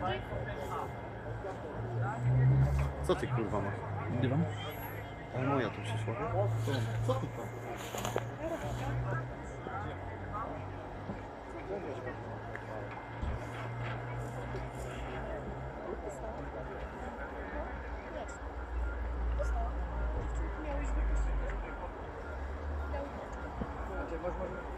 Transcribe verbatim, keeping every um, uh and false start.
Co ty kurwa masz? Dywan? Ale moja tu przyszła. Co ty tam? Miałeś wypuścić.